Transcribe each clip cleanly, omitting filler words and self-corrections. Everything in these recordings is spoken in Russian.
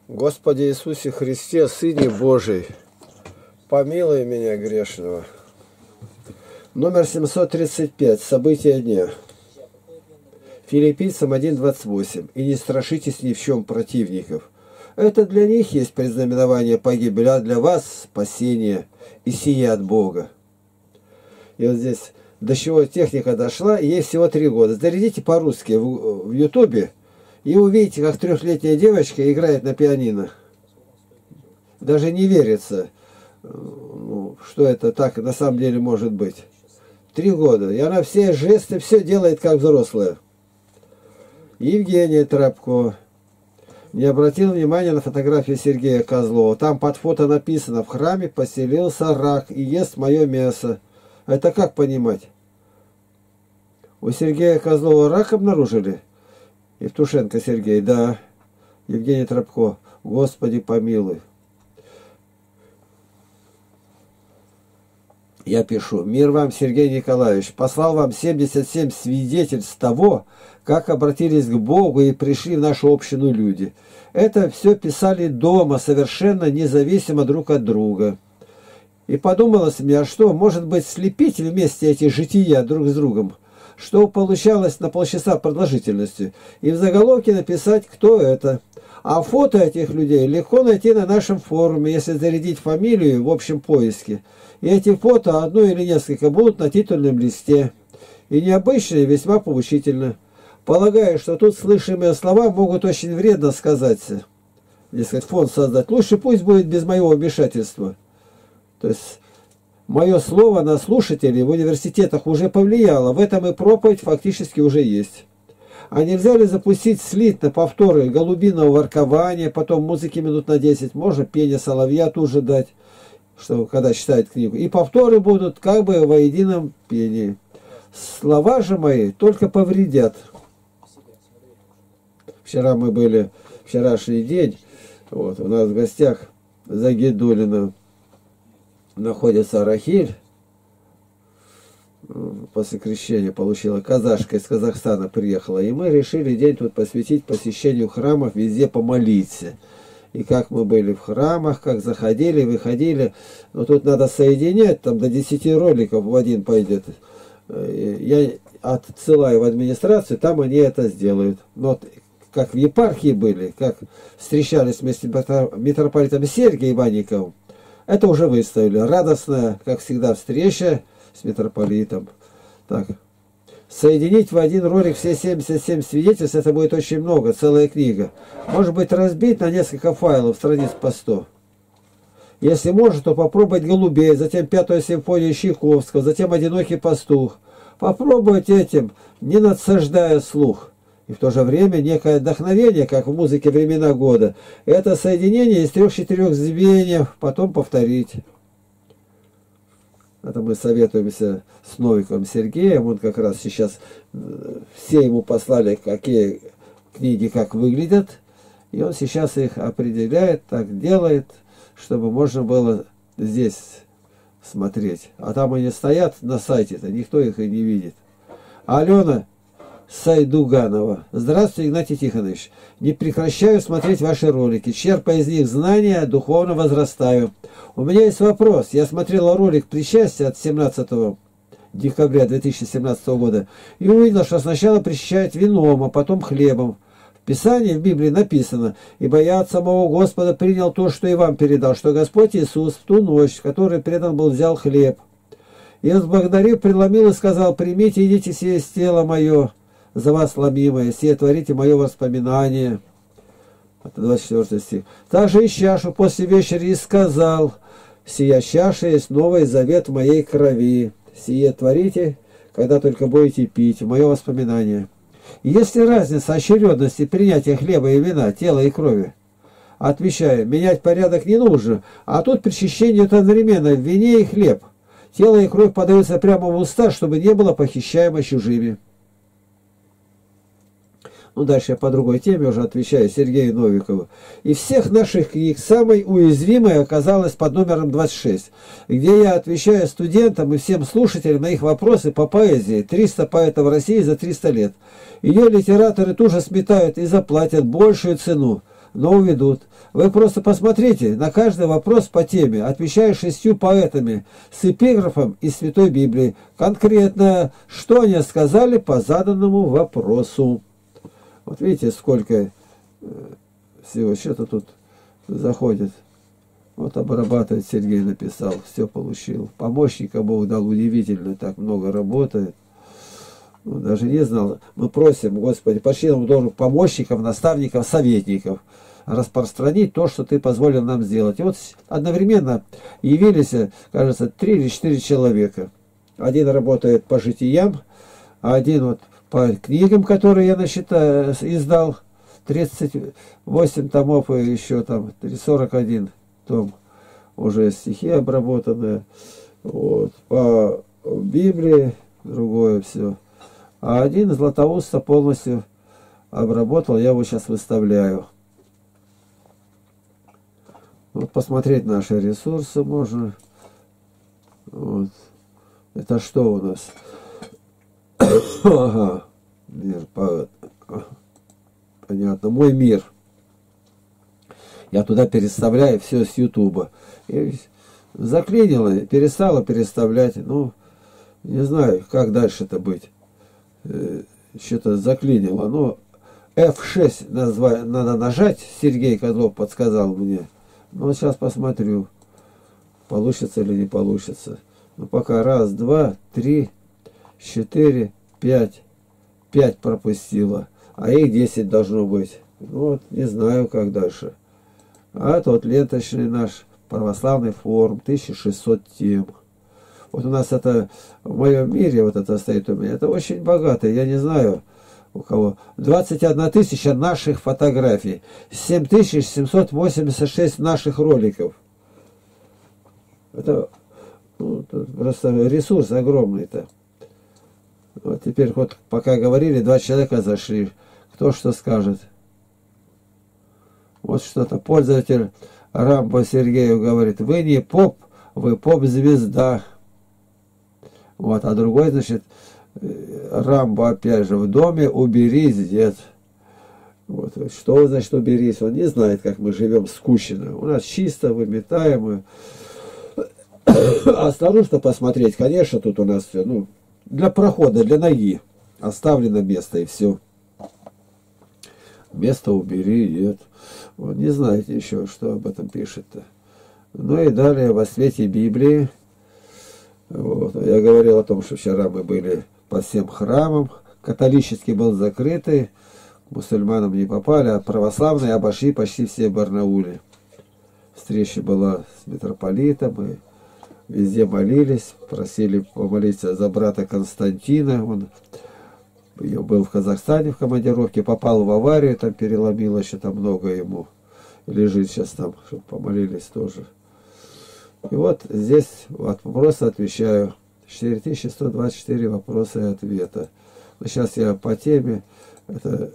Господи Иисусе Христе, Сыне Божий, помилуй меня грешного. Номер 735. События дня. Филиппийцам 1:28. И не страшитесь ни в чем противников. Это для них есть предзнаменование погибели, а для вас спасение и сие от Бога. И вот здесь до чего техника дошла, и ей всего 3 года. Зарядите по-русски в Ютубе, и увидите, как 3-летняя девочка играет на пианино. Даже не верится, что это так на самом деле может быть. 3 года. И она все жесты, все делает как взрослая. Евгения Тропко не обратил внимания на фотографию Сергея Козлова. Там под фото написано: в храме поселился рак и ест мое мясо. Это как понимать? У Сергея Козлова рак обнаружили? Евтушенко Сергей, да. Евгений Тропко, Господи помилуй. Я пишу: мир вам, Сергей Николаевич, послал вам 77 свидетельств того, как обратились к Богу и пришли в нашу общину люди. Это все писали дома, совершенно независимо друг от друга. И подумалось мне, а что, может быть, слепить вместе эти жития друг с другом? Что получалось на полчаса продолжительности, и в заголовке написать, кто это. А фото этих людей легко найти на нашем форуме, если зарядить фамилию в общем поиске. И эти фото, одно или несколько, будут на титульном листе. И необычно, и весьма поучительно. Полагаю, что тут слышимые слова могут очень вредно сказаться. Дескать, фонд создать. Лучше пусть будет без моего вмешательства. То есть мое слово на слушателей в университетах уже повлияло. В этом и проповедь фактически уже есть. А нельзя ли запустить слитно повторы голубиного воркования, потом музыки минут на 10, можно пение соловья тут же дать, что когда читает книгу. И повторы будут как бы во едином пении. Слова же мои только повредят. Вчера мы были, вчерашний день, вот, у нас в гостях Загидулина находится Рахиль, после крещения получила, казашка из Казахстана приехала, и мы решили день тут посвятить посещению храмов, везде помолиться. И как мы были в храмах, как заходили, выходили, но тут надо соединять, там до 10 роликов в один пойдет. Я отсылаю в администрацию, там они это сделают. Но как в епархии были, как встречались вместе с митрополитом Сергием Иванниковым, это уже выставили. Радостная, как всегда, встреча с митрополитом. Так. Соединить в один ролик все 77 свидетельств, это будет очень много, целая книга. Может быть, разбить на несколько файлов, страниц по 100. Если можно, то попробовать «Голубей», затем «5-ю симфонию» Чайковского, затем «Одинокий пастух». Попробовать этим, не надсаждая слух. И в то же время некое вдохновение, как в музыке «Времена года». Это соединение из 3-4 звеньев, потом повторить. Это мы советуемся с Новиком Сергеем. Он как раз сейчас, все ему послали, какие книги как выглядят. И он сейчас их определяет, так делает, чтобы можно было здесь смотреть. А там они стоят на сайте-то, никто их и не видит. Алена Сайдуганова. Здравствуйте, Игнатий Тихонович. Не прекращаю смотреть ваши ролики. Черпая из них знания, духовно возрастаю. У меня есть вопрос. Я смотрела ролик «Причастие» от 17 декабря 2017 года и увидела, что сначала причащают вином, а потом хлебом. В Писании, в Библии написано: «Ибо я от самого Господа принял то, что и вам передал, что Господь Иисус в ту ночь, в которой предан был, взял хлеб. И возблагодарив, преломил и сказал: примите, идите, сие есть тело мое, за вас ломимое, сие творите мое воспоминание». Это 24 стих. Также и чашу после вечери и сказал: сия чаша есть новый завет в моей крови. Сие творите, когда только будете пить, в мое воспоминание. И есть ли разница очередности принятия хлеба и вина, тела и крови? Отвечаю: менять порядок не нужно, а тут причащение одновременно в вине и хлеб. Тело и кровь подаются прямо в уста, чтобы не было похищаемо чужими. Ну, дальше я по другой теме уже отвечаю Сергею Новикову. Из всех наших книг самой уязвимой оказалась под номером 26, где я отвечаю студентам и всем слушателям на их вопросы по поэзии. 300 поэтов России за 300 лет. Ее литераторы тоже сметают и заплатят большую цену но уведут. Вы просто посмотрите на каждый вопрос по теме, отвечая 6 поэтами с эпиграфом из Святой Библии. Конкретно, что они сказали по заданному вопросу. Вот видите, сколько всего. Что-то тут заходит. Вот обрабатывает Сергей, написал, все получил. Помощника Бог дал, удивительно, так много работает. Ну, даже не знал. Мы просим, Господи, пошли нам должен помощников, наставников, советников распространить то, что Ты позволил нам сделать. И вот одновременно явились, кажется, 3 или 4 человека. Один работает по житиям, а один вот по книгам, которые я издал. 38 томов и еще там 41 том. Уже стихи обработанные. Вот. По Библии другое все. А один Златоуста полностью обработал, я его сейчас выставляю. Вот посмотреть наши ресурсы можно. Вот. Это что у нас? Ага. Мир, понятно. Мой мир. Я туда переставляю все с Ютуба. И заклинило, перестала переставлять. Ну, не знаю, как дальше-то быть. Что-то заклинило. Ну, F6 надо нажать. Сергей Козлов подсказал мне. Ну, сейчас посмотрю, получится или не получится. Ну, пока 1, 2, 3, 4, 5. 5 пропустила. А их 10 должно быть. Ну, вот, не знаю, как дальше. А тот ленточный наш православный форум, 1600 тем. Вот у нас это, в моем мире, вот это стоит у меня, это очень богато, я не знаю у кого. 21 тысяча наших фотографий, 7786 наших роликов. Это ну, просто ресурс огромный-то. Вот теперь вот пока говорили, 2 человека зашли. Кто что скажет? Вот что-то. Пользователь Рамбо Сергею говорит, вы не поп, вы поп-звезда. Вот, а другой, значит, Рамбо опять же, в доме уберись, дед. Вот, что значит уберись? Он не знает, как мы живем скучно. У нас чисто, выметаемо. А снаружи-то посмотреть, конечно, тут у нас все, ну, для прохода, для ноги. Оставлено место и все. Место убери, нет. Вот, не знаете еще, что об этом пишет-то. Ну и далее во свете Библии. Вот. Я говорил о том, что вчера мы были по всем храмам. Католический был закрытый. К мусульманам не попали, а православные обошли почти все Барнауле. Встреча была с митрополитом. Мы везде молились. Просили помолиться за брата Константина. Он был в Казахстане в командировке, попал в аварию, там переломило еще там много ему. Лежит сейчас там, чтобы помолились тоже. И вот здесь вот вопросы отвечаю. 4124 вопроса и ответа. Но сейчас я по теме это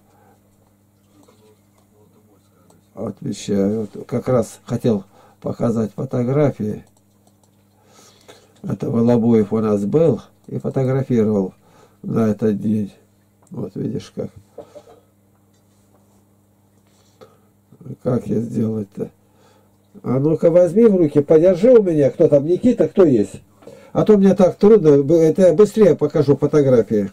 отвечаю. Вот как раз хотел показать фотографии. Это Волобуев у нас был и фотографировал на этот день. Вот видишь как. Как я сделать-то? А ну-ка возьми в руки, подержи у меня, кто там, Никита, кто есть? А то мне так трудно, это я быстрее покажу фотографии.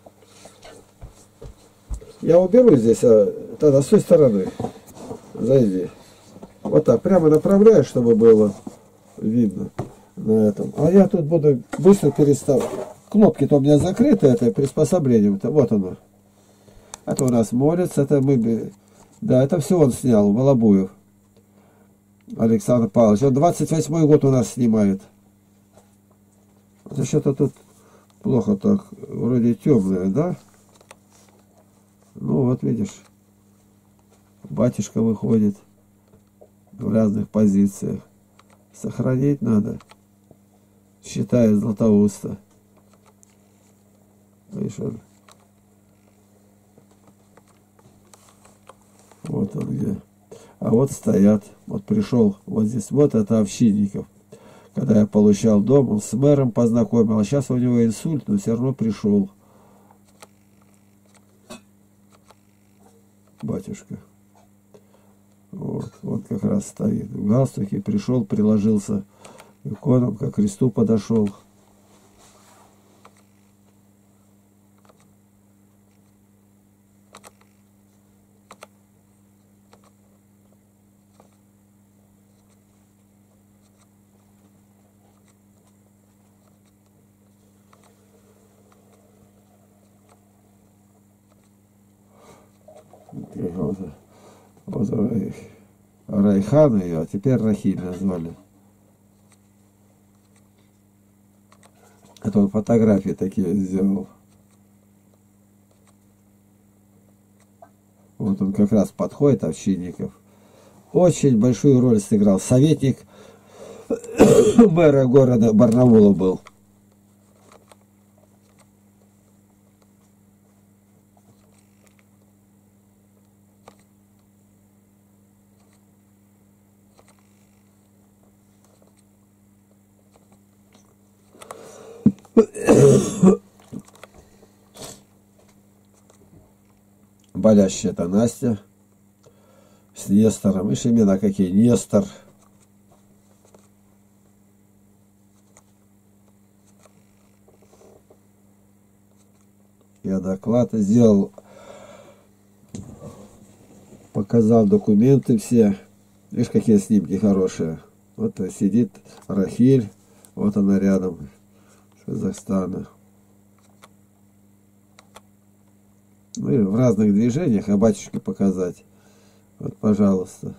Я уберу здесь, а тогда с той стороны. Зайди. Вот так, прямо направляю, чтобы было видно на этом. А я тут буду быстро переставлять. Кнопки-то у меня закрыты, это приспособлением-то, вот оно. Это у нас молится, это мы... Да, это все он снял, Волобуев. Александр Павлович. Он 28-й год у нас снимает. Это что-то тут плохо так, вроде темное, да? Ну вот видишь, батюшка выходит в разных позициях. Сохранить надо. Считает Златоуста. Видишь, он. Вот он где. А вот стоят. Вот пришел. Вот здесь. Вот это Овчинников. Когда я получал дом, он с мэром познакомил. А сейчас у него инсульт, но все равно пришел. Батюшка. Вот, он как раз стоит в галстуке, пришел, приложился к иконам, к кресту подошел. Вот Райхан ее, а теперь Рахиль назвали. Это он фотографии такие сделал. Вот он как раз подходит, Овчинников. Очень большую роль сыграл. Советник мэра города Барнаула был. Болящая это Настя с Нестором. Ишь, имена какие. Нестор. Я доклад сделал, показал документы все. Видишь, какие снимки хорошие. Вот сидит Рахиль, вот она рядом, с Казахстана. Ну и в разных движениях, а батюшке показать. Вот, пожалуйста.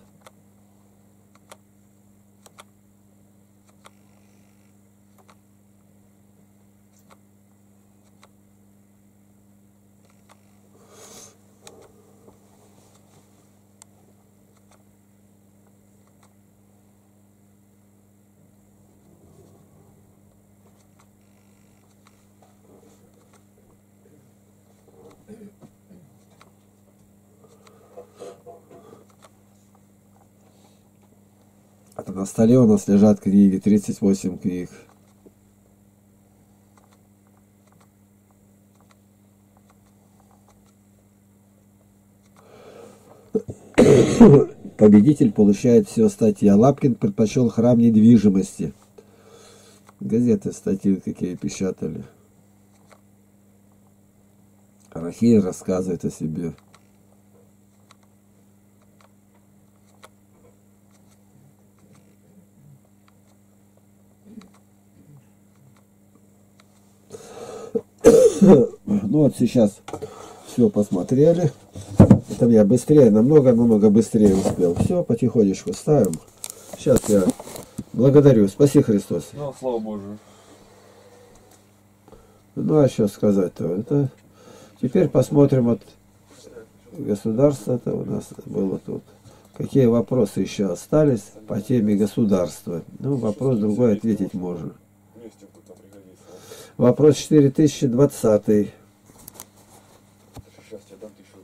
А на столе у нас лежат книги, 38 книг. Победитель получает все статьи. А Лапкин предпочел храм недвижимости. Газеты, статьи какие печатали. Рахиль рассказывает о себе. Ну вот сейчас все посмотрели. Это я быстрее, намного быстрее успел. Все, потихонечку ставим. Сейчас я благодарю. Спаси Христос. Ну, слава Божию. Ну, а что сказать-то? Это... Теперь посмотрим вот государство-то у нас было тут. Какие вопросы еще остались по теме государства? Ну, вопрос другой ответить можно. Вопрос 4020. Сейчас тебе дам 1000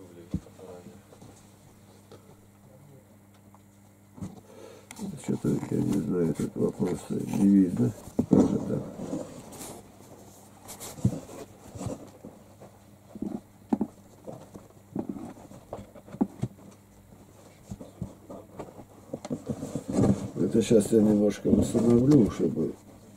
рублей. Что-то я не знаю, этот вопрос не видно. Как же так? Это сейчас я немножко восстановлю, чтобы...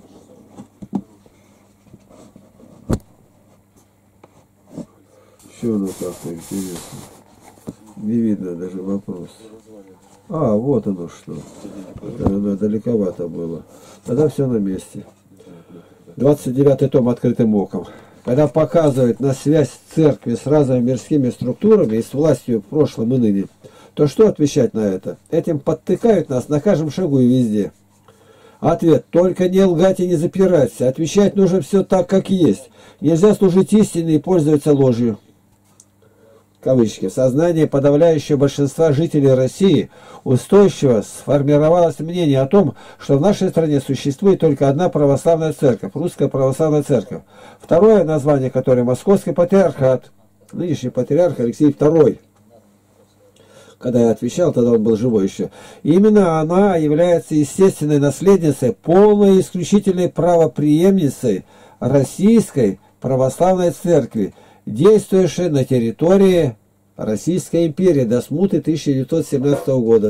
Все оно как-то интересно. Не видно даже вопрос. А, вот оно что. Это оно далековато было. Тогда все на месте. 29-й том открытым оком. Когда показывает на связь церкви с разными мирскими структурами и с властью в прошлом и ныне, то что отвечать на это? Этим подтыкают нас на каждом шагу и везде. Ответ: только не лгать и не запираться. Отвечать нужно все так, как есть. Нельзя служить истине и пользоваться ложью. Кавычки. В сознании подавляющего большинства жителей России устойчиво сформировалось мнение о том, что в нашей стране существует только одна православная церковь, Русская православная церковь. Второе название которой Московский патриархат, нынешний патриарх Алексей II. Когда я отвечал, тогда он был живой еще. И именно она является естественной наследницей, полной и исключительной правопреемницей Российской православной церкви, действующей на территории Российской империи до смуты 1917 года.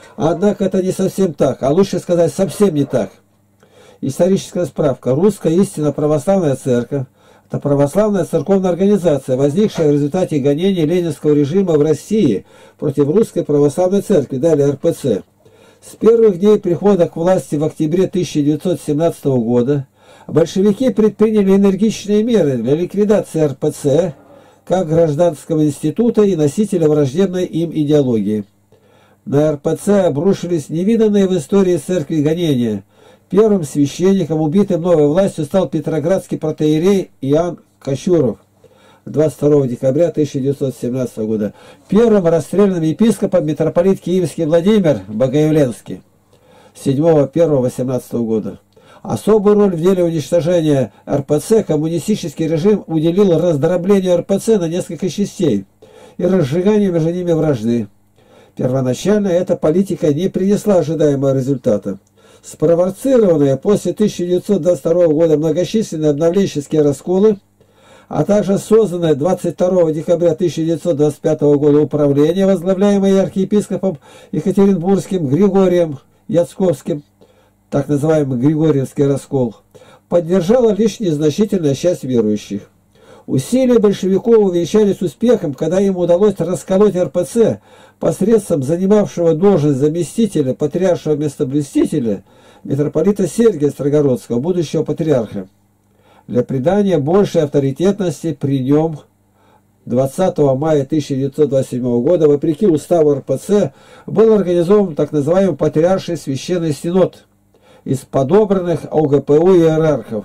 Однако это не совсем так, а лучше сказать совсем не так. Историческая справка. Русская истинно православная церковь – это православная церковная организация, возникшая в результате гонений ленинского режима в России против русской православной церкви, далее РПЦ. С первых дней прихода к власти в октябре 1917 года большевики предприняли энергичные меры для ликвидации РПЦ как гражданского института и носителя враждебной им идеологии. На РПЦ обрушились невиданные в истории церкви гонения. Первым священником, убитым новой властью, стал петроградский протоиерей Иоанн Кощуров 22 декабря 1917 года. Первым расстрелянным епископом митрополит Киевский Владимир Богоявленский 7.1.18 года. Особую роль в деле уничтожения РПЦ коммунистический режим уделил раздроблению РПЦ на несколько частей и разжиганию между ними вражды. Первоначально эта политика не принесла ожидаемого результата. Спровоцированные после 1922 года многочисленные обновленческие расколы, а также созданное 22 декабря 1925 года управление, возглавляемое архиепископом Екатеринбургским Григорием Яцковским, так называемый Григорьевский раскол, поддержала лишь незначительная часть верующих. Усилия большевиков увенчались успехом, когда им удалось расколоть РПЦ посредством занимавшего должность заместителя патриаршего местоблюстителя митрополита Сергия Строгородского, будущего патриарха. Для придания большей авторитетности при нем 20 мая 1927 года, вопреки уставу РПЦ, был организован так называемый Патриарший Священный Синод из подобранных ОГПУ иерархов.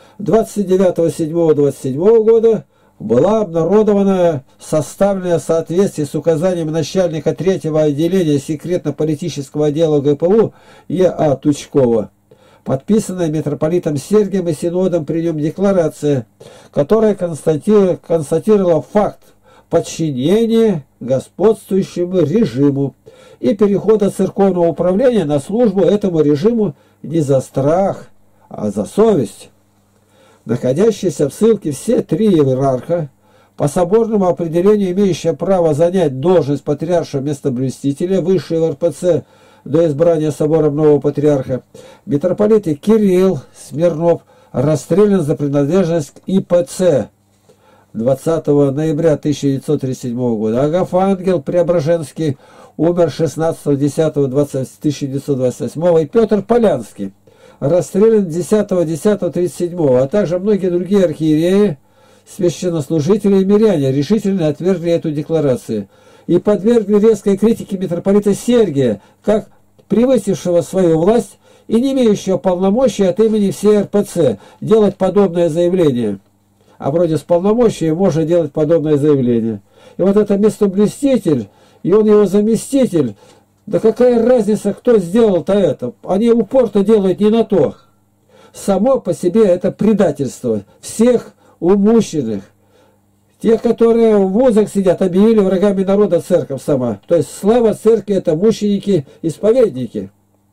29.07.27 года была обнародована, составленная в соответствии с указаниями начальника 3-го отделения секретно-политического отдела ОГПУ Е.А. Тучкова, подписанная митрополитом Сергием и Синодом при нем декларация, которая констатировала факт подчинения господствующему режиму и перехода церковного управления на службу этому режиму не за страх, а за совесть. Находящиеся в ссылке все три иерарха, по соборному определению имеющие право занять должность патриаршего местоблюстителя, высшего РПЦ до избрания собором нового патриарха, митрополиты Кирилл Смирнов расстрелян за принадлежность к ИПЦ 20 ноября 1937 года. Агафангел Преображенский умер 16.10.1928, и Петр Полянский расстрелян 10.10.37, а также многие другие архиереи, священнослужители и миряне решительно отвергли эту декларацию и подвергли резкой критике митрополита Сергия, как превысившего свою власть и не имеющего полномочий от имени всей РПЦ делать подобное заявление. А вроде с полномочиями можно делать подобное заявление. И вот это местоблюститель, и он его заместитель, да какая разница, кто сделал-то это? Они упор-то делают не на то. Само по себе это предательство всех умущенных. Тех, которые в вузах сидят, объявили врагами народа церковь сама. То есть слава церкви — это мученики-исповедники.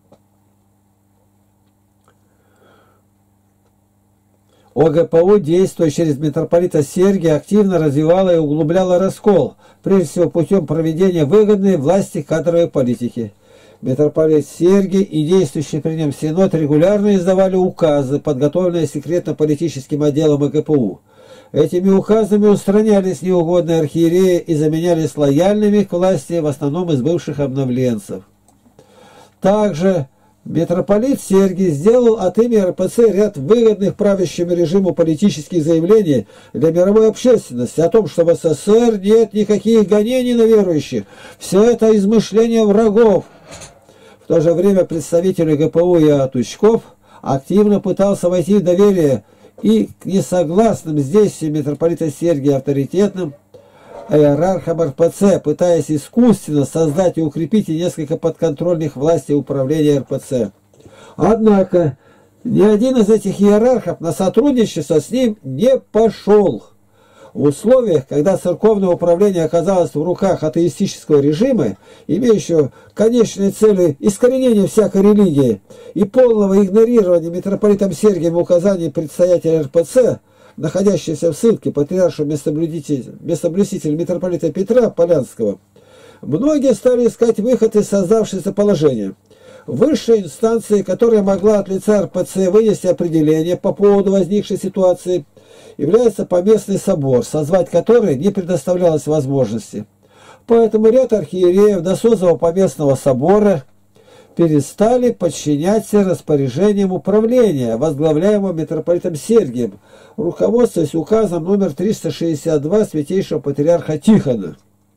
ОГПУ, действуя через митрополита Сергия, активно развивала и углубляла раскол, прежде всего путем проведения выгодной власти кадровой политики. Митрополит Сергий и действующий при нем Синод регулярно издавали указы, подготовленные секретно-политическим отделом ОГПУ. Этими указами устранялись неугодные архиереи и заменялись лояльными к власти, в основном из бывших обновленцев. Также митрополит Сергий сделал от имени РПЦ ряд выгодных правящему режиму политических заявлений для мировой общественности о том, что в СССР нет никаких гонений на верующих. Все это измышления врагов. В то же время представитель ГПУ Я Тучков активно пытался войти в доверие и к несогласным с действием митрополита Сергия авторитетным иерархам РПЦ, пытаясь искусственно создать и укрепить несколько подконтрольных властей управления РПЦ. Однако ни один из этих иерархов на сотрудничество с ним не пошел. В условиях, когда церковное управление оказалось в руках атеистического режима, имеющего конечной целью искоренения всякой религии и полного игнорирования митрополитом Сергием указаний предстоятеля РПЦ, находящийся в ссылке патриарша местоблюстителя митрополита Петра Полянского, Многие стали искать выход из создавшегося положения. Высшей инстанцией, которая могла от лица РПЦ вынести определение по поводу возникшей ситуации, является поместный собор, созвать который не предоставлялось возможности. Поэтому ряд архиереев до созыва поместного собора перестали подчиняться распоряжениям управления, возглавляемого митрополитом Сергием, руководствуясь указом номер 362 Святейшего Патриарха Тихона,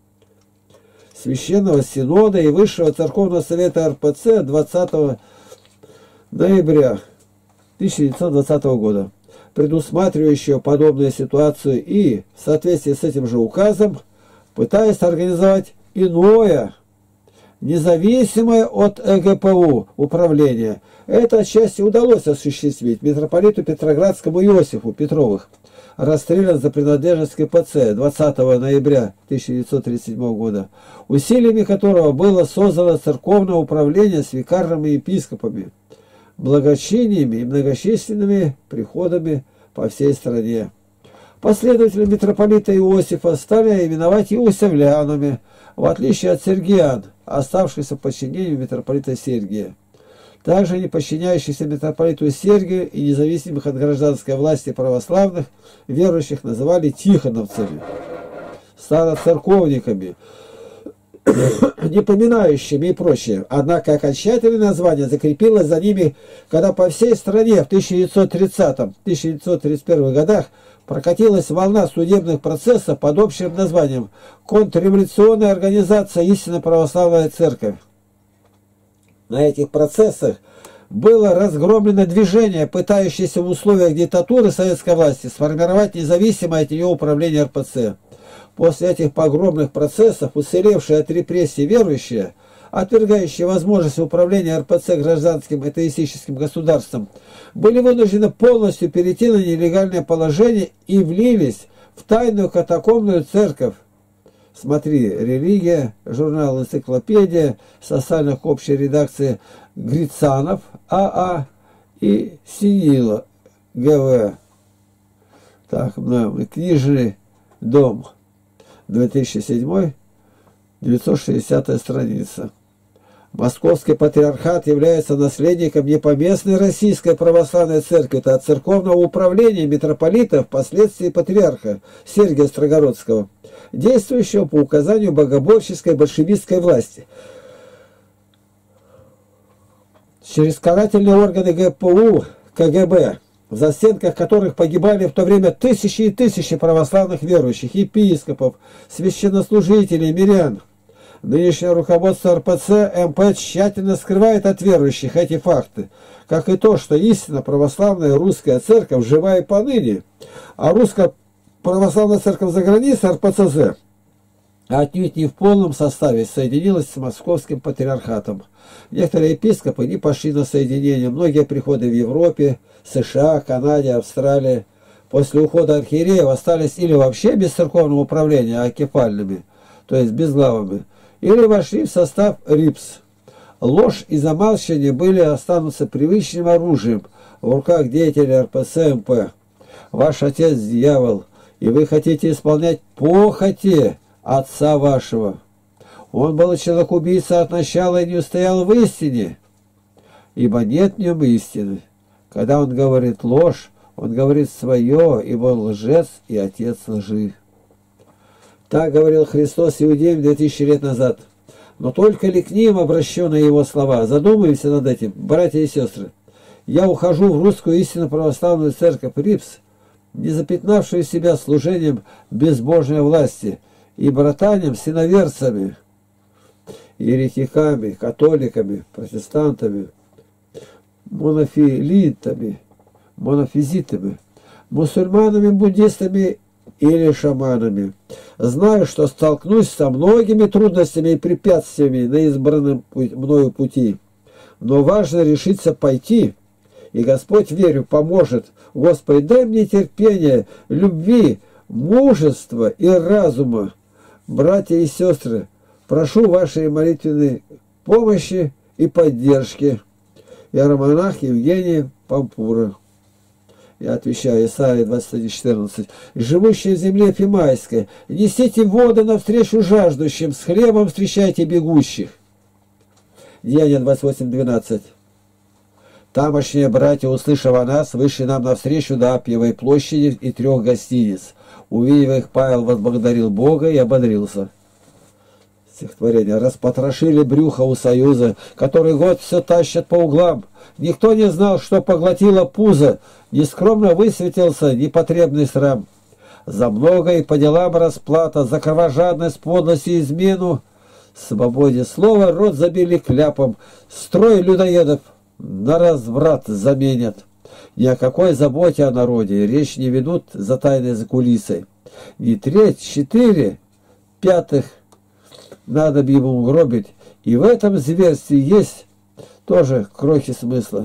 Священного Синода и Высшего Церковного Совета РПЦ 20 ноября 1920 года, предусматривающего подобную ситуацию и, в соответствии с этим же указом, пытаясь организовать иное, независимое от ЭГПУ управление. Это отчасти удалось осуществить митрополиту Петроградскому Иосифу Петровых, расстрелян за принадлежность к КПЦ 20 ноября 1937 года, усилиями которого было создано церковное управление с викарными епископами, благочиниями и многочисленными приходами по всей стране. Последователи митрополита Иосифа стали именовать иосифлянами, в отличие от сергиян, оставшихся в подчинении митрополита Сергия. Также не подчиняющихся митрополиту Сергию и независимых от гражданской власти православных верующих называли тихоновцами, староцерковниками, непоминающими и прочее. Однако окончательное название закрепилось за ними, когда по всей стране в 1930-1931 годах прокатилась волна судебных процессов под общим названием «Контрреволюционная организация Истинно Православная Церковь». На этих процессах было разгромлено движение, пытающееся в условиях диктатуры советской власти сформировать независимое от нее управление РПЦ. После этих погромных процессов уцелевшие от репрессий верующие, отвергающие возможность управления РПЦ гражданским атеистическим государством, были вынуждены полностью перейти на нелегальное положение и влились в тайную катакомбную церковь. Смотри, «Религия», журнал «Энциклопедия», социальных общей редакции Грицанов А.А. и Синила Г.В. Так, книжный дом, 2007, 960 страница. Московский патриархат является наследником не поместной Российской Православной Церкви, а церковного управления митрополита, впоследствии патриарха Сергия Строгородского, действующего по указанию богоборческой большевистской власти. Через карательные органы ГПУ, КГБ, в застенках которых погибали в то время тысячи и тысячи православных верующих, епископов, священнослужителей, мирян. Нынешнее руководство РПЦ МП тщательно скрывает от верующих эти факты, как и то, что истинно православная русская церковь жива и поныне, а русская православная церковь за границей РПЦЗ отнюдь не в полном составе соединилась с московским патриархатом. Некоторые епископы не пошли на соединение, многие приходы в Европе, США, Канаде, Австралии после ухода архиереев остались или вообще без церковного управления, а кефальными, то есть безглавыми, или вошли в состав РИПС. Ложь и замалчивание были и останутся привычным оружием в руках деятелей РПЦ МП. Ваш отец дьявол, и вы хотите исполнять похоти отца вашего. Он был человек-убийца от начала и не устоял в истине, ибо нет в нем истины. Когда он говорит ложь, он говорит свое, ибо он лжец и отец лжи. Так говорил Христос иудеям 2000 лет назад. Но только ли к ним обращены его слова? Задумаемся над этим, братья и сестры. Я ухожу в русскую истинно православную церковь РИПС, не запятнавшую себя служением безбожной власти, и братаням синоверцами, еретиками, католиками, протестантами, монофилитами, монофизитами, мусульманами, буддистами или шаманами. Знаю, что столкнусь со многими трудностями и препятствиями на избранном мною пути, но важно решиться пойти, и Господь, верю, поможет. Господи, дай мне терпения, любви, мужества и разума. Братья и сестры, прошу вашей молитвенной помощи и поддержки. Иеромонах Евгений Пампура. Я отвечаю, Исайя 21:14. Живущие в земле Фимайской, несите воды навстречу жаждущим, с хлебом встречайте бегущих. Деяния 28:12. Тамошние братья, услышав о нас, вышли нам навстречу до Аппиевой площади и 3 гостиниц. Увидев их, Павел возблагодарил Бога и ободрился. Стихотворение. Распотрошили брюхо у союза, который год все тащат по углам. Никто не знал, что поглотило пузо, нескромно высветился непотребный срам. За много и по делам расплата, за кровожадность, подлость и измену. Свободе слова рот забили кляпом, строй людоедов на разврат заменят. Ни о какой заботе о народе речь не ведут за тайной закулисой. Не треть, 4 пятых надо бы ему угробить. И в этом зверстве есть тоже крохи смысла.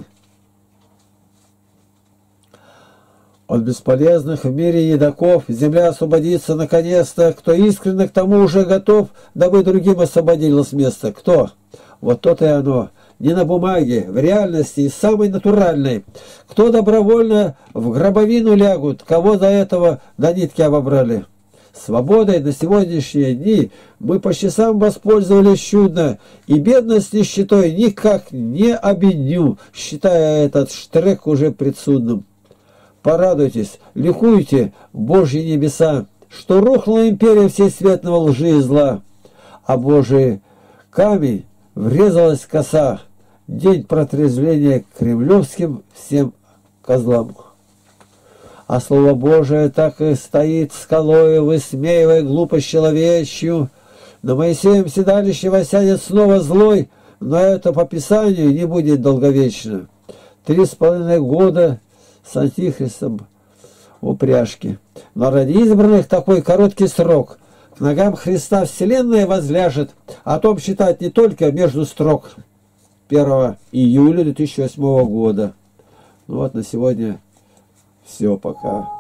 От бесполезных в мире едоков земля освободится наконец-то. Кто искренне к тому уже готов, дабы другим освободило с места. Кто? Вот то-то и оно. Не на бумаге, в реальности и самой натуральной. Кто добровольно в гробовину лягут, кого до этого до нитки обобрали. Свободой на сегодняшние дни мы по часам воспользовались чудно, и бедность нищетой никак не обедню, считая этот штрек уже предсудным. Порадуйтесь, ликуйте, Божьи небеса, что рухнула империя всесветного лжи и зла, а Божий камень врезалась коса, день протрезвления кремлевским всем козлам. А Слово Божие так и стоит скалою, высмеивая глупость человечью. На Моисеем седалище восядет снова злой, но это по Писанию не будет долговечно. 3,5 года с Антихристом в упряжке. Но ради избранных такой короткий срок. К ногам Христа вселенная возляжет, о том читать не только между строк. 1 июля 2008 года. Ну вот на сегодня все, пока.